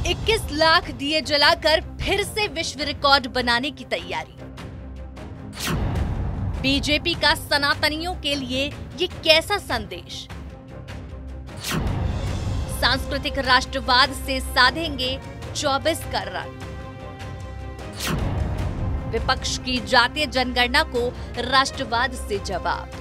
21 लाख दिए जलाकर फिर से विश्व रिकॉर्ड बनाने की तैयारी। बीजेपी का सनातनियों के लिए ये कैसा संदेश? सांस्कृतिक राष्ट्रवाद से साधेंगे 24 का रंग। विपक्ष की जातीय जनगणना को राष्ट्रवाद से जवाब।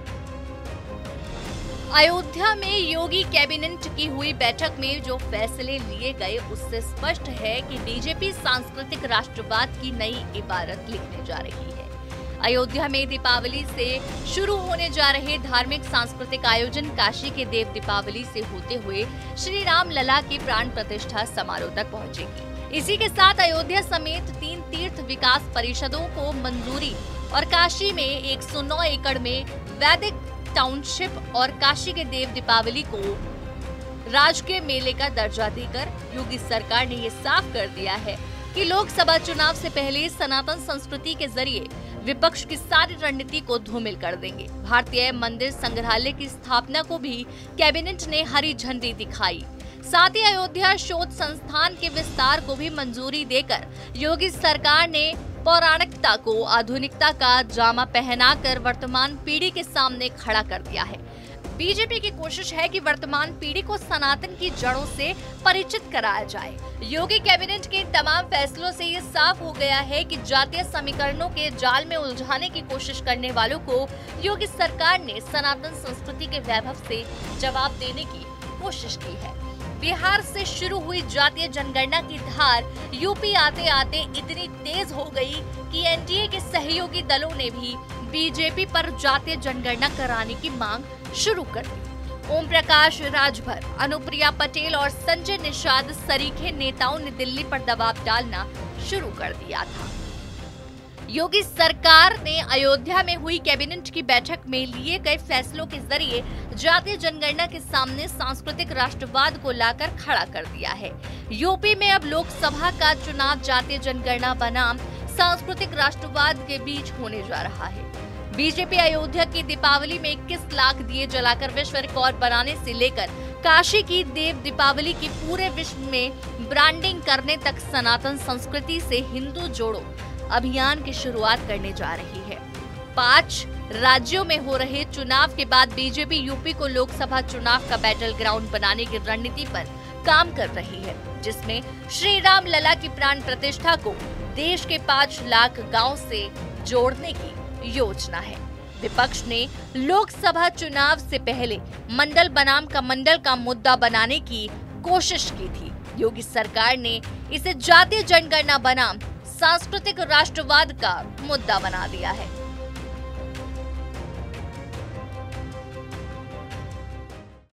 अयोध्या में योगी कैबिनेट की हुई बैठक में जो फैसले लिए गए उससे स्पष्ट है कि बीजेपी सांस्कृतिक राष्ट्रवाद की नई इबारत लिखने जा रही है। अयोध्या में दीपावली से शुरू होने जा रहे धार्मिक सांस्कृतिक आयोजन काशी के देव दीपावली से होते हुए श्री राम लला की प्राण प्रतिष्ठा समारोह तक पहुंचेगी। इसी के साथ अयोध्या समेत 3 तीर्थ विकास परिषदों को मंजूरी और काशी में 109 एकड़ में वैदिक टाउनशिप और काशी के देव दीपावली को राजकीय मेले का दर्जा देकर योगी सरकार ने ये साफ कर दिया है कि लोकसभा चुनाव से पहले सनातन संस्कृति के जरिए विपक्ष की सारी रणनीति को धूमिल कर देंगे। भारतीय मंदिर संग्रहालय की स्थापना को भी कैबिनेट ने हरी झंडी दिखाई। साथ ही अयोध्या शोध संस्थान के विस्तार को भी मंजूरी देकर योगी सरकार ने पौराणिकता को आधुनिकता का जामा पहनाकर वर्तमान पीढ़ी के सामने खड़ा कर दिया है। बीजेपी की कोशिश है कि वर्तमान पीढ़ी को सनातन की जड़ों से परिचित कराया जाए। योगी कैबिनेट के तमाम फैसलों से ये साफ हो गया है कि जातीय समीकरणों के जाल में उलझाने की कोशिश करने वालों को योगी सरकार ने सनातन संस्कृति के वैभव से जवाब देने की कोशिश की है। बिहार से शुरू हुई जातीय जनगणना की धार यूपी आते आते इतनी तेज हो गई कि एनडीए के सहयोगी दलों ने भी बीजेपी पर जातीय जनगणना कराने की मांग शुरू कर दी। ओम प्रकाश राजभर, अनुप्रिया पटेल और संजय निषाद सरीखे नेताओं ने दिल्ली पर दबाव डालना शुरू कर दिया था। योगी सरकार ने अयोध्या में हुई कैबिनेट की बैठक में लिए गए फैसलों के जरिए जातीय जनगणना के सामने सांस्कृतिक राष्ट्रवाद को लाकर खड़ा कर दिया है। यूपी में अब लोकसभा का चुनाव जातीय जनगणना बनाम सांस्कृतिक राष्ट्रवाद के बीच होने जा रहा है। बीजेपी अयोध्या की दीपावली में 21 लाख दिए जलाकर विश्व रिकॉर्ड बनाने से लेकर काशी की देव दीपावली की पूरे विश्व में ब्रांडिंग करने तक सनातन संस्कृति से हिंदू जोड़ो अभियान की शुरुआत करने जा रही है। 5 राज्यों में हो रहे चुनाव के बाद बीजेपी यूपी को लोकसभा चुनाव का बैटल ग्राउंड बनाने की रणनीति पर काम कर रही है, जिसमें श्री राम लला की प्राण प्रतिष्ठा को देश के 5 लाख गांव से जोड़ने की योजना है। विपक्ष ने लोकसभा चुनाव से पहले मंडल बनाम कमंडल का मुद्दा बनाने की कोशिश की थी। योगी सरकार ने इसे जातीय जनगणना बनाम सांस्कृतिक राष्ट्रवाद का मुद्दा बना दिया है।